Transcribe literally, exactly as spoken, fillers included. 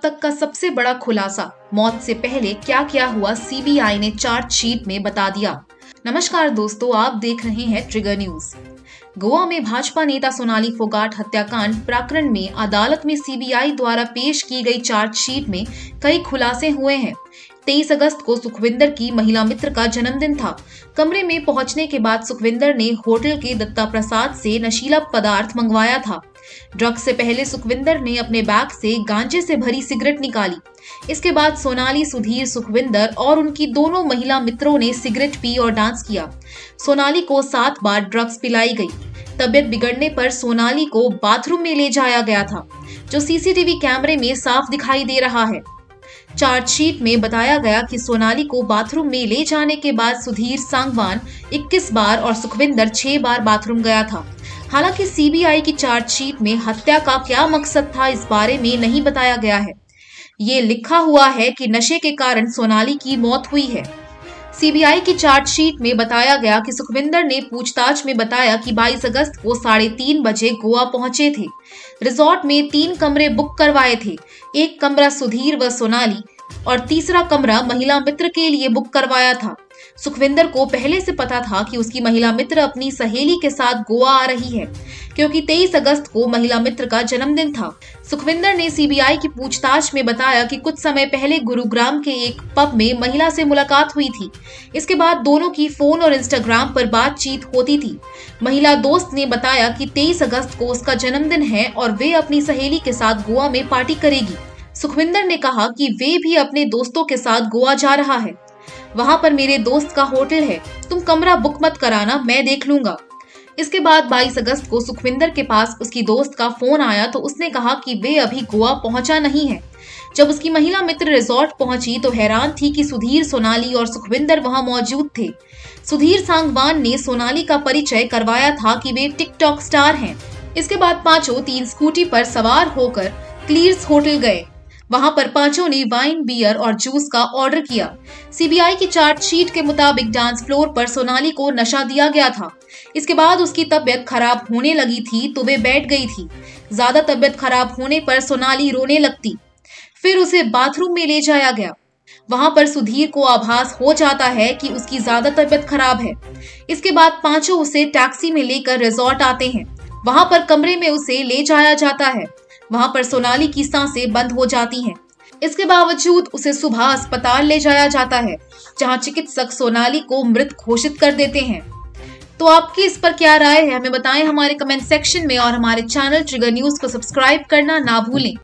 तक का सबसे बड़ा खुलासा, मौत से पहले क्या क्या हुआ सीबीआई ने चार्जशीट में बता दिया। नमस्कार दोस्तों, आप देख रहे हैं ट्रिगर न्यूज। गोवा में भाजपा नेता सोनाली फोगाट हत्याकांड प्रकरण में अदालत में सीबीआई द्वारा पेश की गई चार्जशीट में कई खुलासे हुए हैं। तेईस अगस्त को सुखविंदर की महिला मित्र का जन्मदिन था। कमरे में पहुंचने के बाद सुखविंदर ने होटल के दत्ता प्रसाद से नशीला पदार्थ मंगवाया था। ड्रग्स से पहले सुखविंदर ने अपने बैग से गांजे से भरी सिगरेट निकाली। इसके बाद सोनाली, सुधीर, सुखविंदर और उनकी दोनों महिला मित्रों ने सिगरेट पी और डांस किया। सोनाली को सात बार ड्रग्स पिलाई गई। तबियत बिगड़ने पर सोनाली को बाथरूम में ले जाया गया था, जो सीसीटीवी कैमरे में साफ दिखाई दे रहा है। चार्जशीट में बताया गया कि सोनाली को बाथरूम में ले जाने के बाद सुधीर सांगवान इक्कीस बार और सुखविंदर छह बार बाथरूम गया था। हालांकि सीबीआई की चार्जशीट में हत्या का क्या मकसद था, इस बारे में नहीं बताया गया है। ये लिखा हुआ है कि नशे के कारण सोनाली की मौत हुई है। सीबीआई की चार्जशीट में बताया गया कि सुखविंदर ने पूछताछ में बताया कि बाईस अगस्त को साढ़े तीन बजे गोवा पहुंचे थे। रिजॉर्ट में तीन कमरे बुक करवाए थे। एक कमरा सुधीर व सोनाली और तीसरा कमरा महिला मित्र के लिए बुक करवाया था। सुखविंदर को पहले से पता था कि उसकी महिला मित्र अपनी सहेली के साथ गोवा आ रही है, क्योंकि तेईस अगस्त को महिला मित्र का जन्मदिन था। सुखविंदर ने सीबीआई की पूछताछ में बताया कि कुछ समय पहले गुरुग्राम के एक पब में महिला से मुलाकात हुई थी। इसके बाद दोनों की फोन और इंस्टाग्राम पर बातचीत होती थी। महिला दोस्त ने बताया कि तेईस अगस्त को उसका जन्मदिन है और वे अपनी सहेली के साथ गोवा में पार्टी करेगी। सुखविंदर ने कहा कि वे भी अपने दोस्तों के साथ गोवा जा रहा है। वहां पर मेरे दोस्त का होटल है, तुम कमरा बुक मत कराना, मैं देख लूंगा। इसके बाद बाईस अगस्त को सुखविंदर के पास उसकी दोस्त का फोन आया तो उसने कहा कि वे अभी गोवा पहुंचा नहीं है। जब उसकी महिला मित्र रिजॉर्ट पहुंची तो हैरान थी कि सुधीर, सोनाली और सुखविंदर वहां मौजूद थे। सुधीर सांगवान ने सोनाली का परिचय करवाया था कि वे टिकटॉक स्टार हैं। इसके बाद पांचों तीन स्कूटी पर सवार होकर क्लीयर्स होटल गए। वहां पर पांचों ने वाइन, बियर और जूस का ऑर्डर किया। सीबीआई की चार्जशीट के मुताबिक डांस फ्लोर पर सोनाली को नशा दिया गया था। इसके बाद उसकी तबीयत खराब होने लगी थी तो वे बैठ गई थी। ज्यादा तबीयत खराब होने पर सोनाली रोने लगती। फिर उसे बाथरूम में ले जाया गया। वहां पर सुधीर को आभास हो जाता है कि उसकी ज्यादा तबीयत खराब है। इसके बाद पांचों उसे टैक्सी में लेकर रिजॉर्ट आते हैं। वहां पर कमरे में उसे ले जाया जाता है। वहां पर सोनाली की सांसें बंद हो जाती हैं। इसके बावजूद उसे सुबह अस्पताल ले जाया जाता है, जहां चिकित्सक सोनाली को मृत घोषित कर देते हैं। तो आपकी इस पर क्या राय है, हमें बताएं हमारे कमेंट सेक्शन में और हमारे चैनल ट्रिगर न्यूज को सब्सक्राइब करना ना भूलें।